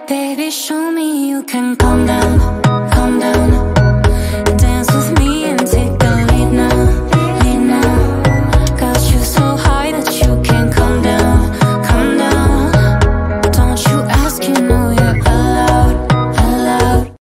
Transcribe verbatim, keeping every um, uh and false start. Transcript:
Baby, show me you can calm down, calm down.